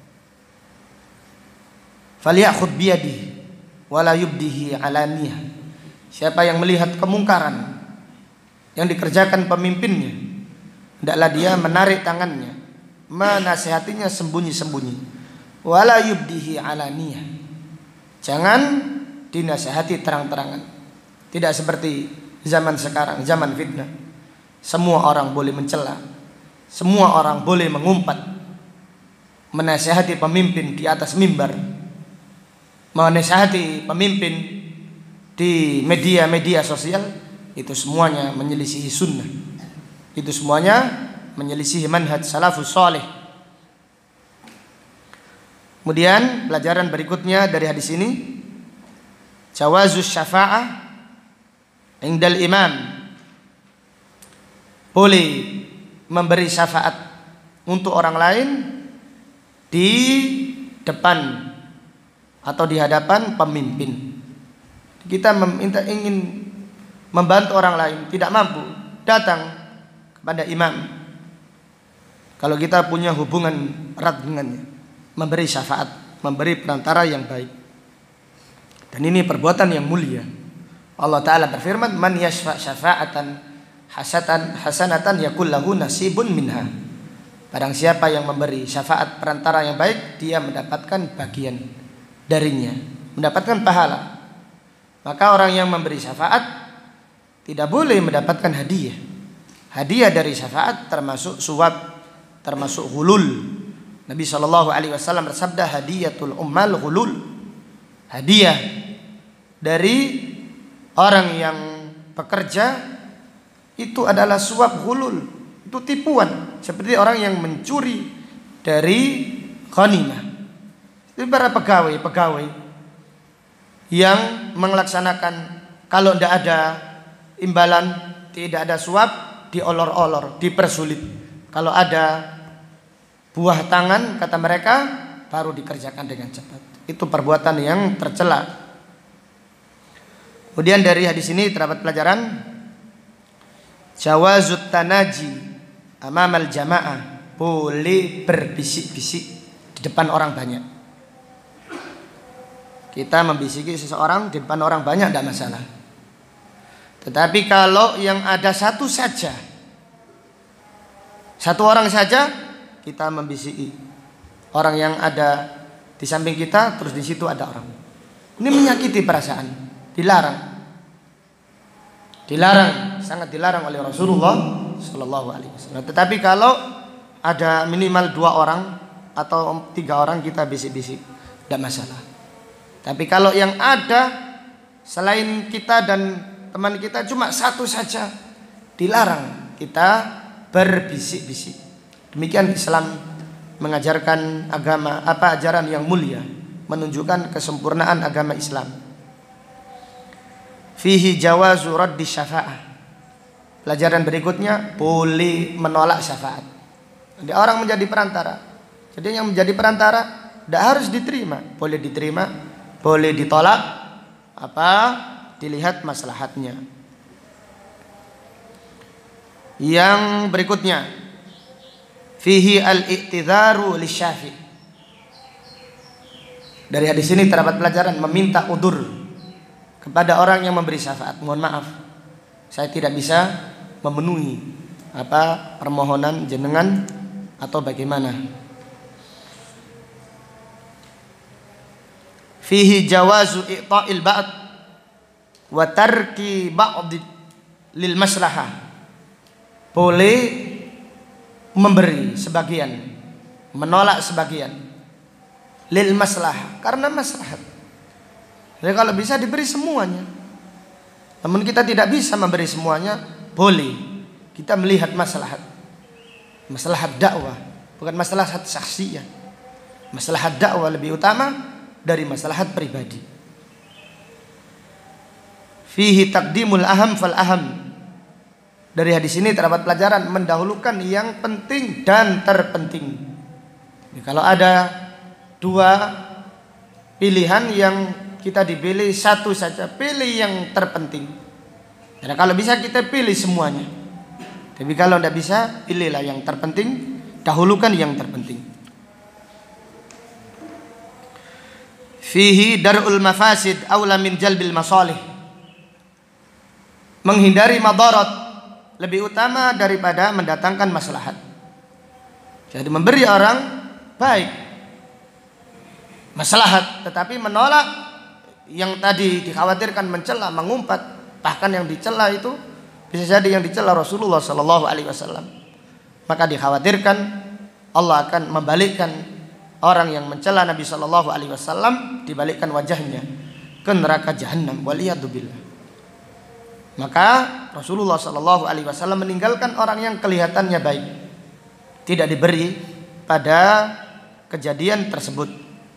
falyakhudh biyadihi wala yubdihi alaniyah. Siapa yang melihat kemungkaran yang dikerjakan pemimpinnya, hendaklah dia menarik tangannya, menasihatinya sembunyi-sembunyi, wala yubdihi alaniyah, jangan dinasihati terang-terangan. Tidak seperti zaman sekarang, zaman fitnah. Semua orang boleh mencela, semua orang boleh mengumpat, menasihati pemimpin di atas mimbar, menasihati pemimpin di media-media sosial. Itu semuanya menyelisihi sunnah, itu semuanya menyelisihi manhaj salafus salih. Kemudian pelajaran berikutnya dari hadis ini, jawazus syafa'ah indal imam, boleh memberi syafaat untuk orang lain di depan atau di hadapan pemimpin. Kita meminta, ingin membantu orang lain, tidak mampu, datang kepada imam. Kalau kita punya hubungan erat dengannya, memberi syafaat, memberi perantara yang baik. Dan ini perbuatan yang mulia. Allah Ta'ala berfirman, man yashfa' syafa'atan hasatan hasanatan yakul lahu nasibun minha. Barang siapa yang memberi syafaat perantara yang baik, dia mendapatkan bagian darinya, mendapatkan pahala. Maka orang yang memberi syafaat tidak boleh mendapatkan hadiah. Hadiah dari syafaat termasuk suap, termasuk ghulul. Nabi shallallahu alaihi wasallam bersabda, hadiyatul ummal ghulul. Hadiah dari orang yang bekerja itu adalah suap, ghulul. Itu tipuan, seperti orang yang mencuri dari ghanimah. Itu para pegawai-pegawai yang melaksanakan, kalau tidak ada imbalan, tidak ada suap, diolor-olor, dipersulit. Kalau ada buah tangan, kata mereka, baru dikerjakan dengan cepat. Itu perbuatan yang tercela. Kemudian dari hadis ini terdapat pelajaran jawazut tanaji amamal jamaah, boleh berbisik-bisik di depan orang banyak. Kita membisiki seseorang di depan orang banyak tidak masalah. Tetapi kalau yang ada satu saja, satu orang saja, kita membisiki orang yang ada di samping kita, terus di situ ada orang. Ini menyakiti perasaan, dilarang. dilarang, sangat dilarang oleh Rasulullah Shallallahu Alaihi Wasallam. Tetapi kalau ada minimal dua orang atau tiga orang kita bisik-bisik, tidak masalah. Tapi kalau yang ada selain kita dan teman kita cuma satu saja, dilarang kita berbisik-bisik. Demikian Islam mengajarkan agama apa ajaran yang mulia, menunjukkan kesempurnaan agama Islam. Fihi jawazu raddi syafa'ah. Pelajaran berikutnya, boleh menolak syafaat. Jadi orang menjadi perantara. Jadi yang menjadi perantara tidak harus diterima, boleh diterima, boleh ditolak, apa dilihat maslahatnya. Yang berikutnya, fihi al-i'tidharu lisyafi'. Dari hadis ini terdapat pelajaran meminta udur kepada orang yang memberi syafaat. Mohon maaf, saya tidak bisa memenuhi apa permohonan jenengan atau bagaimana. Fihi jawazu i'ta'il ba'd wa tarki ba'd lil maslahah. Boleh memberi sebagian, menolak sebagian lil maslahah, karena maslahat. Jadi kalau bisa diberi semuanya. Namun kita tidak bisa memberi semuanya, boleh kita melihat maslahat. Maslahat dakwah, bukan maslahat syakhsiyah. Maslahat dakwah lebih utama dari maslahat pribadi. Fihi taqdimul aham fal aham. Dari hadis ini terdapat pelajaran mendahulukan yang penting dan terpenting. Jadi kalau ada dua pilihan yang kita dipilih satu saja, pilih yang terpenting. Dan kalau bisa kita pilih semuanya. Tapi kalau tidak bisa, pilihlah yang terpenting, dahulukan yang terpenting. Fihi dar'ul mafasid aula min jalbil masalih. Menghindari madarat lebih utama daripada mendatangkan maslahat. Jadi memberi orang baik, maslahat, tetapi menolak yang tadi dikhawatirkan mencela, mengumpat, bahkan yang dicela itu bisa jadi yang dicela Rasulullah Sallallahu Alaihi Wasallam. Maka dikhawatirkan Allah akan membalikkan orang yang mencela Nabi Sallallahu Alaihi Wasallam, dibalikkan wajahnya ke neraka Jahannam. Waliyadzubillah. Maka Rasulullah Sallallahu Alaihi Wasallam meninggalkan orang yang kelihatannya baik, tidak diberi pada kejadian tersebut.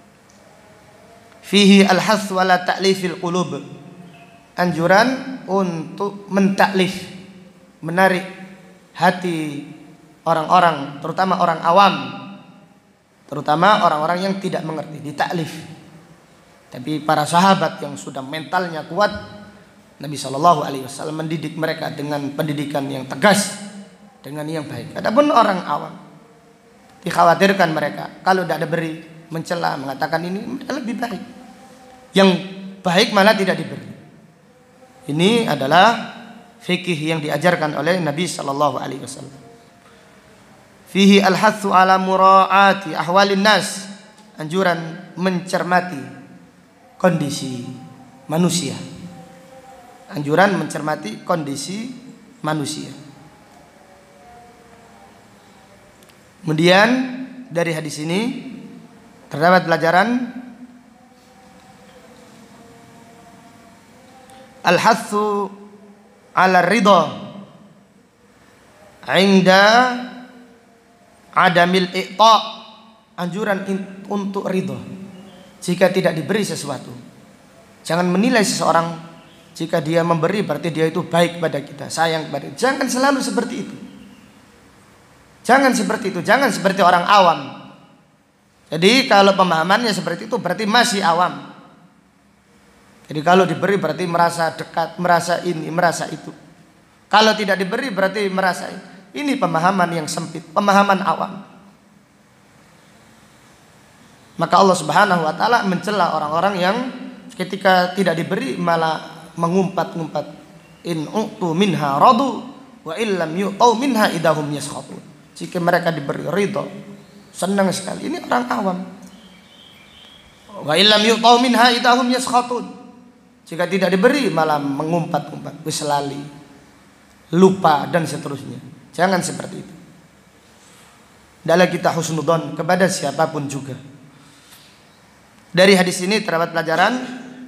Fihi al-hath wala ta'lifil qulub. Anjuran untuk mentaklif, menarik hati orang-orang, terutama orang awam, terutama orang-orang yang tidak mengerti, ditaklif. Tapi para sahabat yang sudah mentalnya kuat, Nabi Shallallahu Alaihi Wasallam mendidik mereka dengan pendidikan yang tegas, dengan yang baik. Adapun orang awam, dikhawatirkan mereka kalau tidak diberi, mencela, mengatakan ini lebih baik. Yang baik malah tidak diberi. Ini adalah fikih yang diajarkan oleh Nabi Sallallahu Alaihi Wasallam. Fihi al-hathu ala mura'ati ahwalin nas. Anjuran mencermati kondisi manusia. Anjuran mencermati kondisi manusia. Kemudian dari hadis ini terdapat pelajaran al-hathu ala ridha inda adamil i'ta'. Anjuran untuk ridha jika tidak diberi sesuatu. Jangan menilai seseorang jika dia memberi berarti dia itu baik pada kita, sayang kepada kita. Jangan selalu seperti itu. Jangan seperti itu, jangan seperti orang awam. Jadi kalau pemahamannya seperti itu berarti masih awam. Jadi kalau diberi berarti merasa dekat, merasa ini, merasa itu. Kalau tidak diberi berarti merasa ini. Ini pemahaman yang sempit, pemahaman awam. Maka Allah Subhanahu wa taala mencela orang-orang yang ketika tidak diberi malah mengumpat-ngumpat. In u'tu minha radu wa illam yu'tau minha idahum yaskhatun. Jika mereka diberi ridha, senang sekali. Ini orang awam. Wa illam yu'tau minha idahum yaskhatun. Jika tidak diberi malah mengumpat-umpat, wis lali. lupa dan seterusnya. Jangan seperti itu. Hendaklah kita husnudzon kepada siapapun juga. Dari hadis ini terdapat pelajaran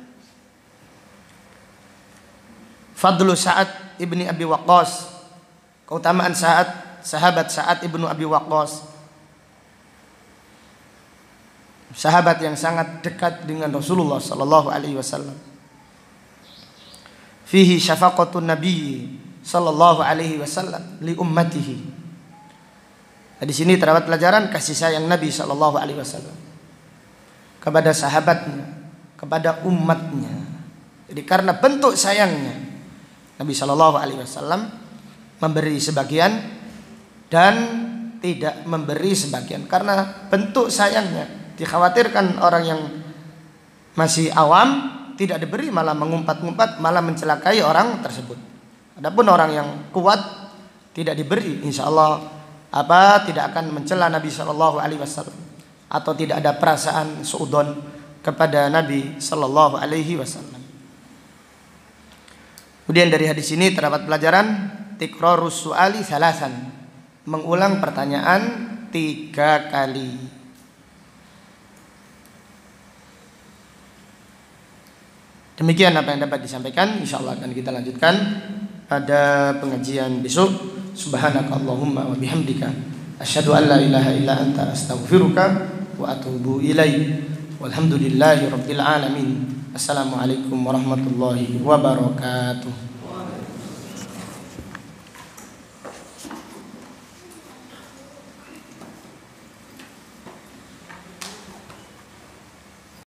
fadlu Sa'ad ibni Abi Waqqas, keutamaan Sa'ad, sahabat Sa'ad ibnu Abi Waqqas, sahabat yang sangat dekat dengan Rasulullah sallallahu alaihi wasallam. Fihi syafaqatun Nabi sallallahu alaihi wasallam li ummatihi. Di sini terdapat pelajaran kasih sayang Nabi sallallahu alaihi wasallam kepada sahabatnya, kepada umatnya. Jadi karena bentuk sayangnya, Nabi sallallahu alaihi wasallam memberi sebagian dan tidak memberi sebagian. Karena bentuk sayangnya, dikhawatirkan orang yang masih awam tidak diberi, malah mengumpat-ngumpat, malah mencelakai orang tersebut. Adapun orang yang kuat tidak diberi, insya Allah apa tidak akan mencela Nabi sallallahu alaihi wasallam atau tidak ada perasaan suudzon kepada Nabi sallallahu alaihi wasallam. Kemudian dari hadis ini terdapat pelajaran tikrarus su'ali salasan, mengulang pertanyaan tiga kali. Demikian apa yang dapat disampaikan. Insyaallah akan kita lanjutkan pada pengajian besok. Subhanakallahumma wa bihamdika asyhadu an la ilaha illa anta astaghfiruka wa atubu ilaik. Walhamdulillahi rabbil alamin. Assalamualaikum warahmatullahi wabarakatuh.